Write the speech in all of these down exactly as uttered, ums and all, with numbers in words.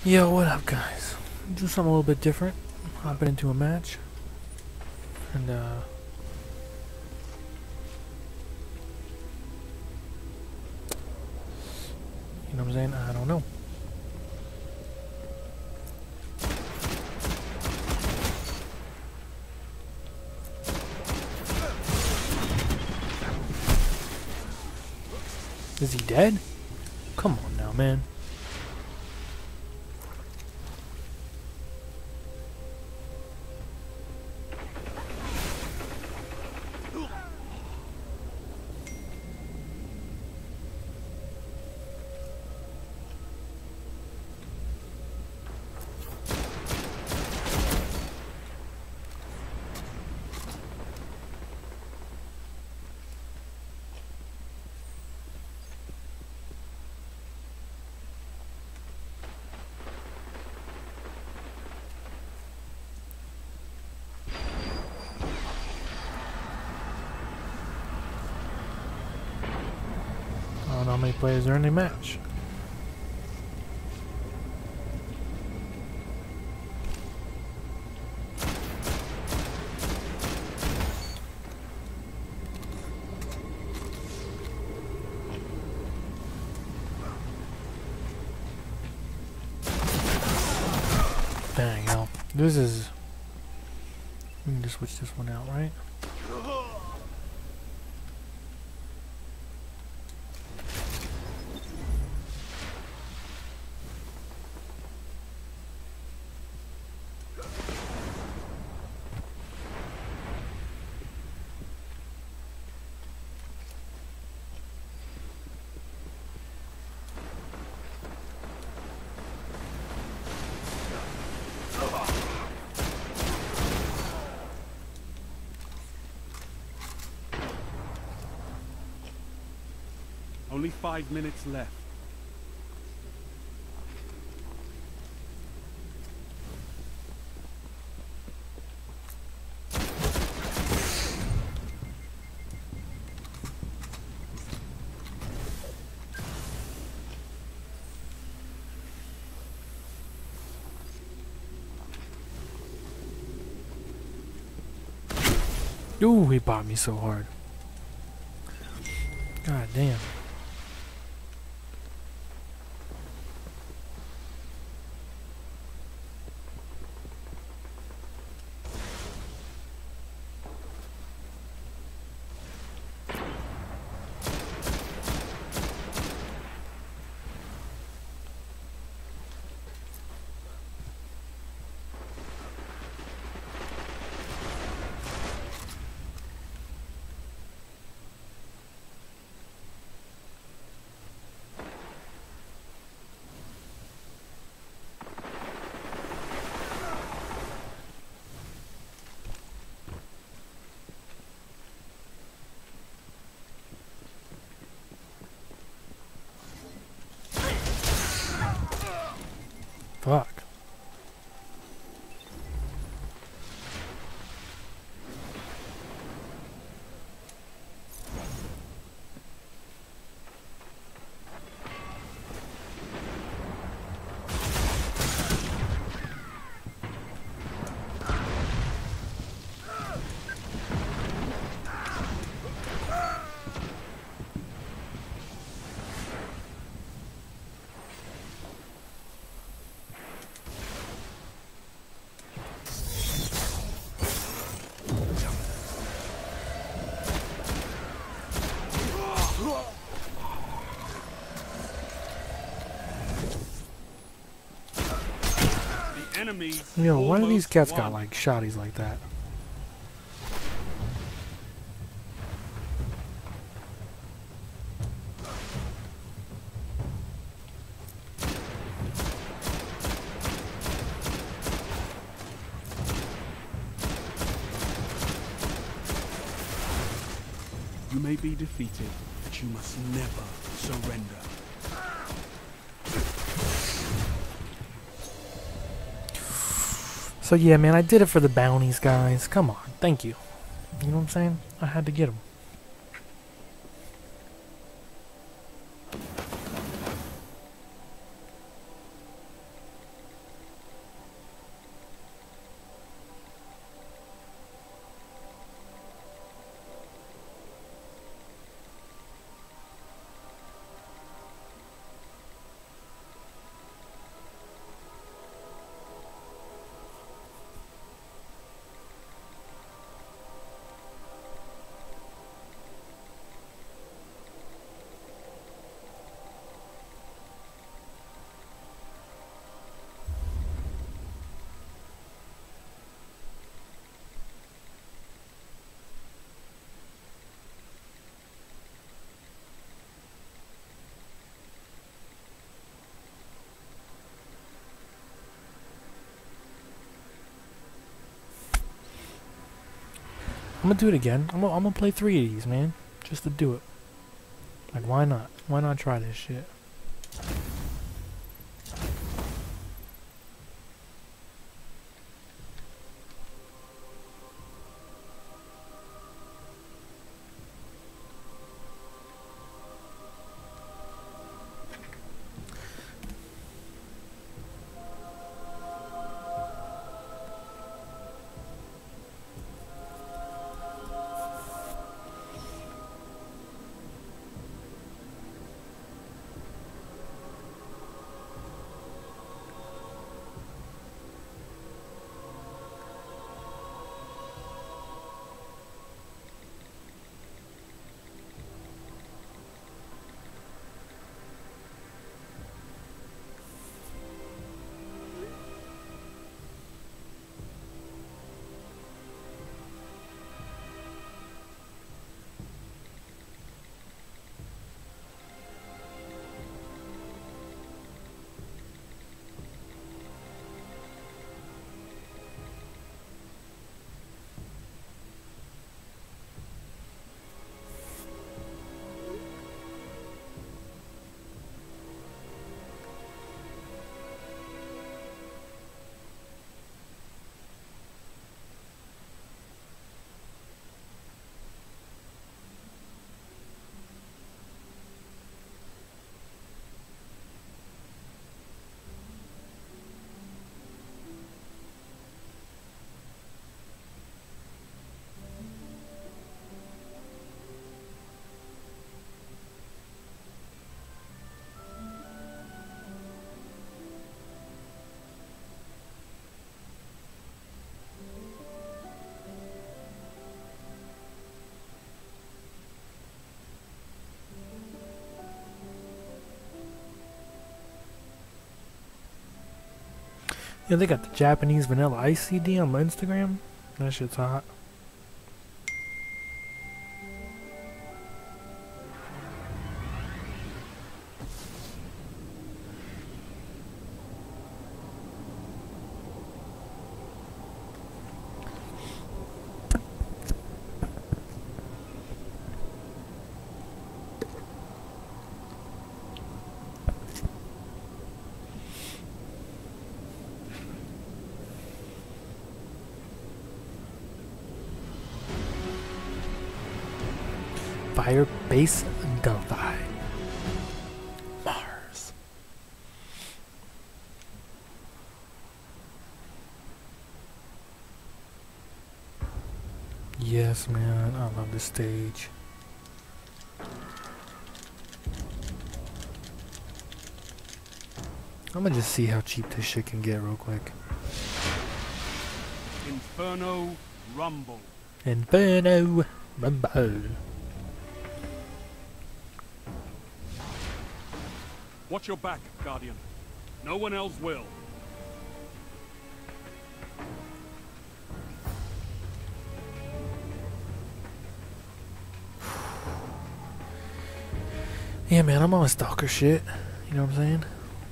Yo, what up, guys? Do something a little bit different. Hopping into a match. And, uh... you know what I'm saying? I don't know. Is he dead? Come on now, man. I don't know how many players are in the match. Dang, hell. This is... we can just switch this one out, right? Only five minutes left. Ooh, he bought me so hard. God damn. Fuck. Yo, why do these cats got like shotties like that? You may be defeated, but you must never surrender. So yeah, man, I did it for the bounties, guys. Come on, thank you. You know what I'm saying? I had to get them. I'm gonna do it again. I'm gonna, I'm gonna play three of these, man. Just to do it. Like, why not? Why not try this shit? Yeah, they got the Japanese Vanilla Ice C D on my Instagram. That shit's hot. Fire Base Delphi. Mars. Yes, man. I love this stage. I'm gonna just see how cheap this shit can get real quick. Inferno Rumble. Inferno Rumble. Watch your back, Guardian. No one else will. Yeah, man, I'm on stalker shit. You know what I'm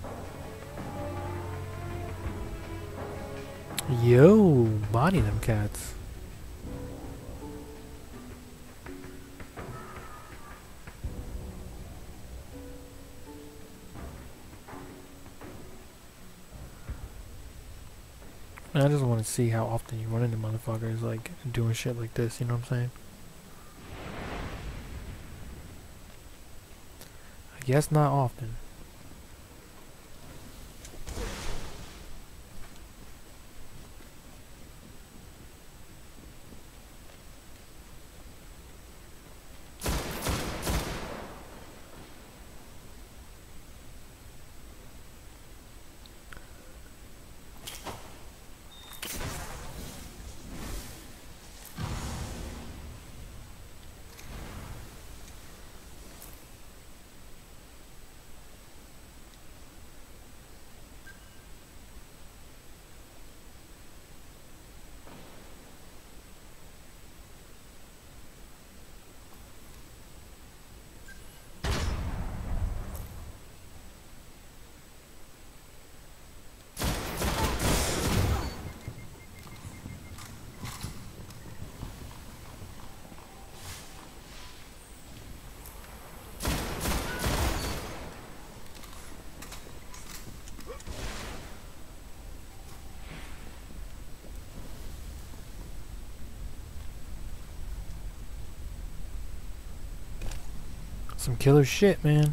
saying? Yo, body them cats. I just want to see how often you run into motherfuckers like doing shit like this, you know what I'm saying? I guess not often. Some killer shit, man.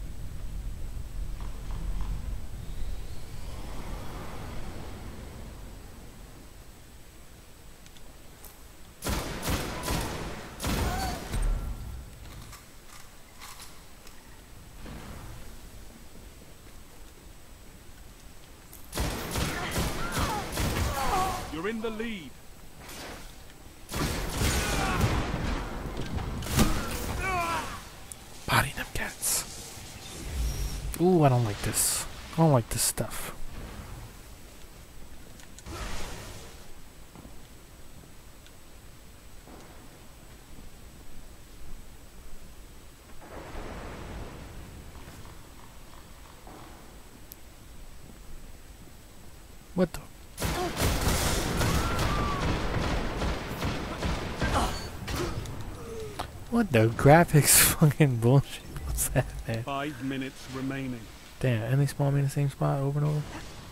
You're in the lead. Body them cats. Ooh, I don't like this. I don't like this stuff. What the? What the graphics fucking bullshit? What's that, man? Five minutes remaining. Damn, and they spawn me in the same spot over and over?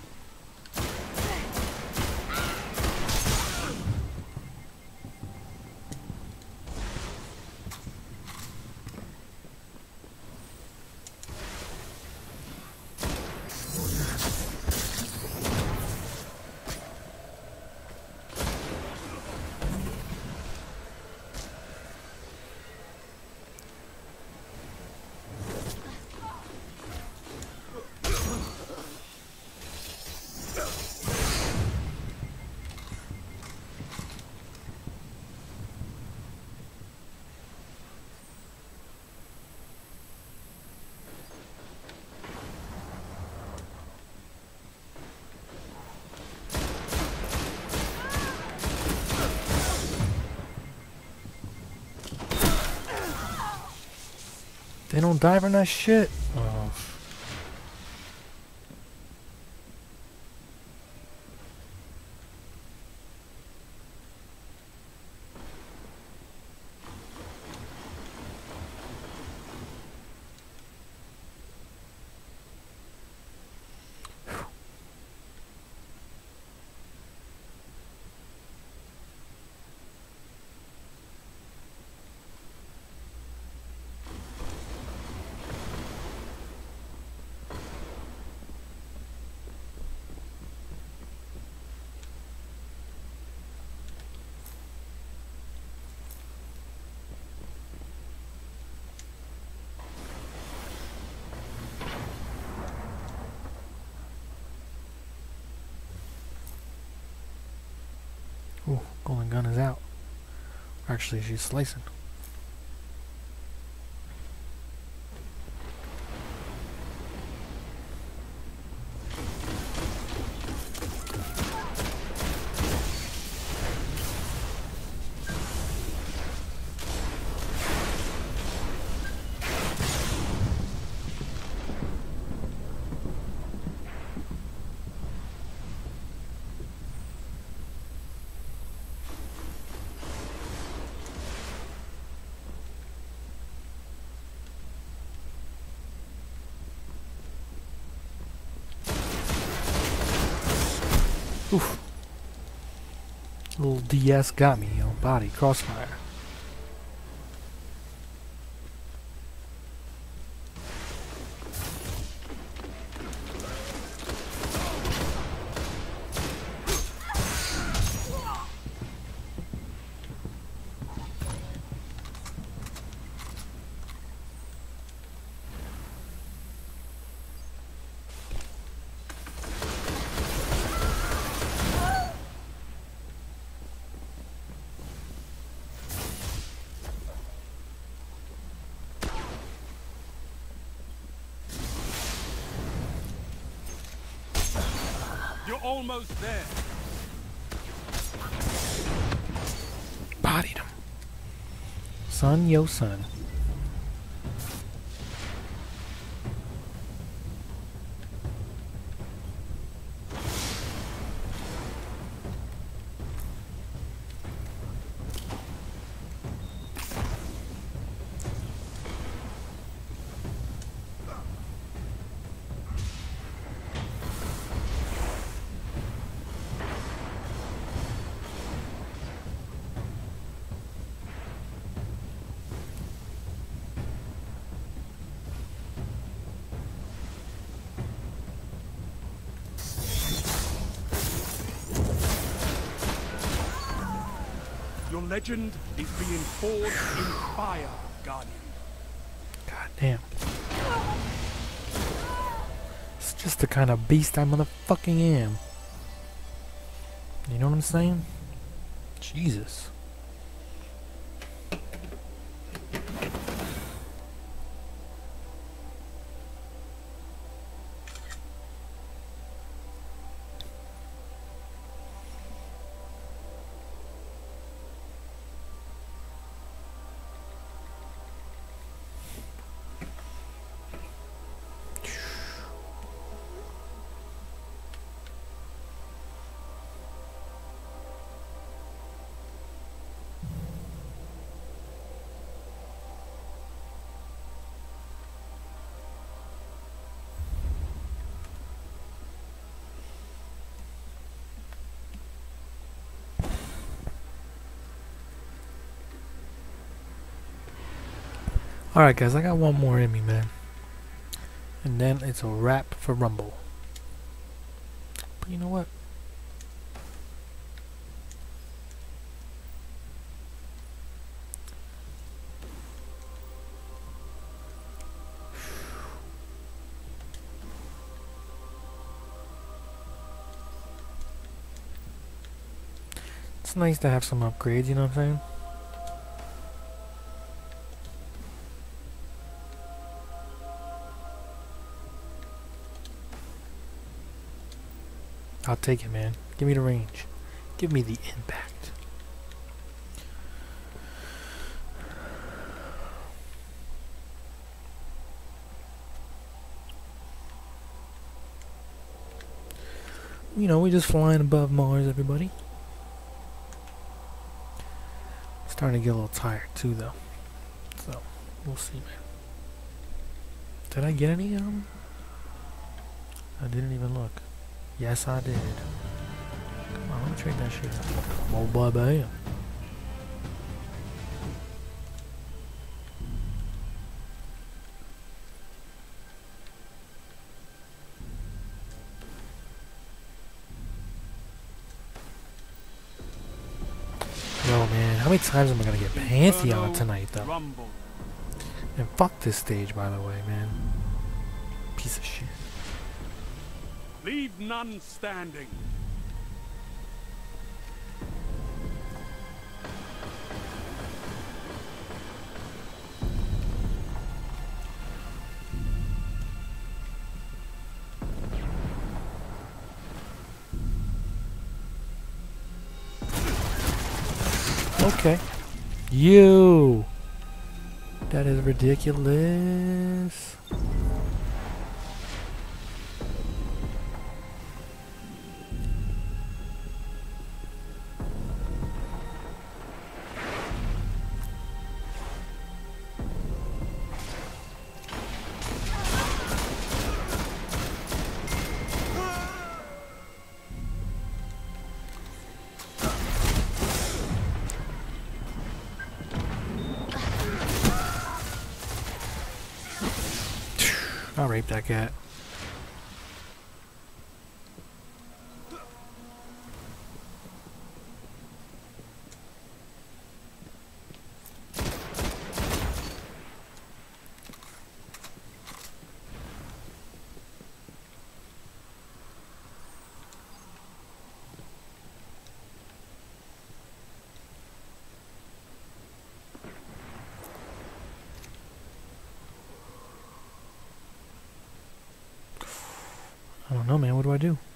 They don't die from that shit. Oh. Ooh, golden gun is out. Actually, she's slicing. Oof. Little D S got me on body crossfire. You're almost there. Bodied him. Son, yo son. legend is being forged in fire, Guardian. God damn. It's just the kind of beast I motherfucking am. You know what I'm saying? Jesus. Alright guys, I got one more in me, man. And then it's a wrap for Rumble. But you know what? It's nice to have some upgrades, you know what I'm saying? I'll take it, man. Give me the range. Give me the impact. You know, we're just flying above Mars, everybody. Starting to get a little tired, too, though. So, we'll see, man. Did I get any of them? I didn't even look. Yes, I did. Come on, let me trade that shit. Oh, boy, bam. Yo, man, how many times am I gonna get Pantheon tonight, though? Rumble. And fuck this stage, by the way, man. Piece of shit. Leave none standing. Okay. You! That is ridiculous. I'll rape that cat. I don't know, man. What do I do?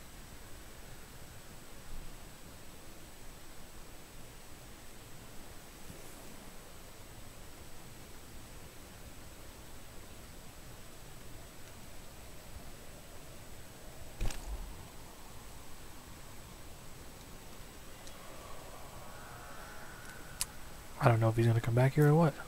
I don't know if he's gonna come back here or what.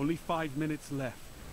Only five minutes left.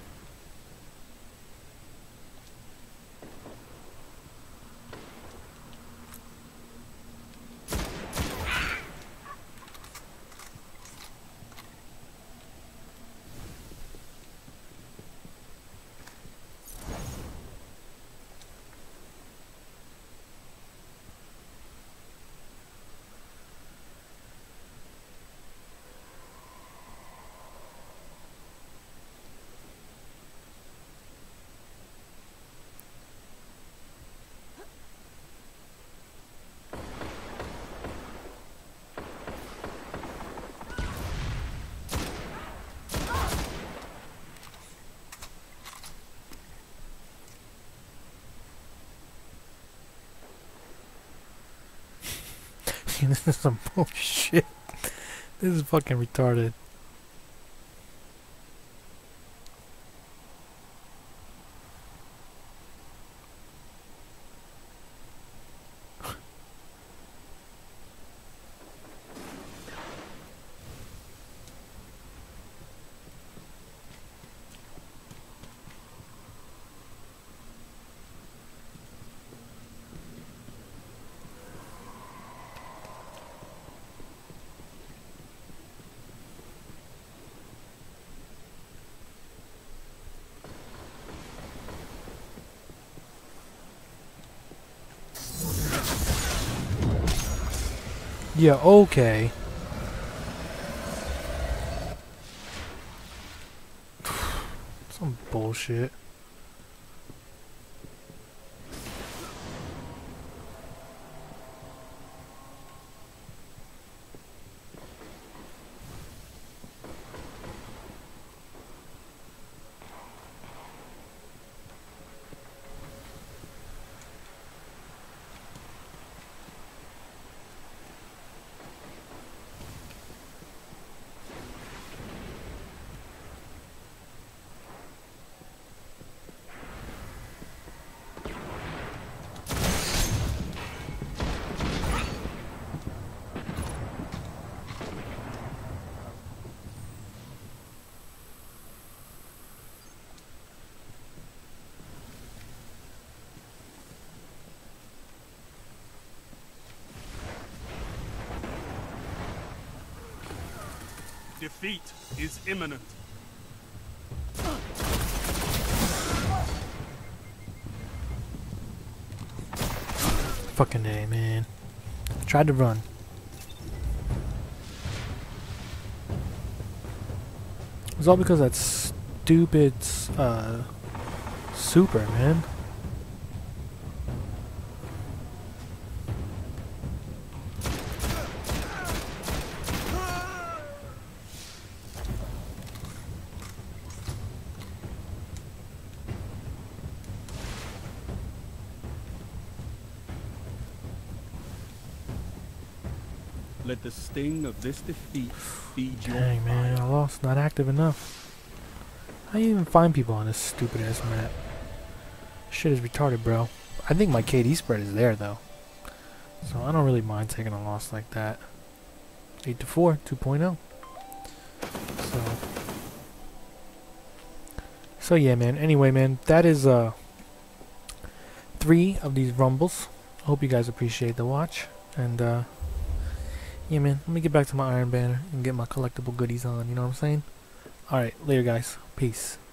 This is some bullshit. This is fucking retarded. Yeah, okay. Some bullshit. Defeat is imminent. Fucking A, man. Tried to run. It's all because of that stupid uh, super, man. Let the sting of this defeat feed your Dang, man, I lost. Not active enough. How do you even find people on this stupid ass map? Shit is retarded, bro. I think my K D spread is there, though. So I don't really mind taking a loss like that. eight to four, two point oh. So. So yeah, man. Anyway, man, that is uh three of these rumbles. I hope you guys appreciate the watch. And uh yeah, man, let me get back to my Iron Banner and get my collectible goodies on, you know what I'm saying? Alright, later guys. Peace.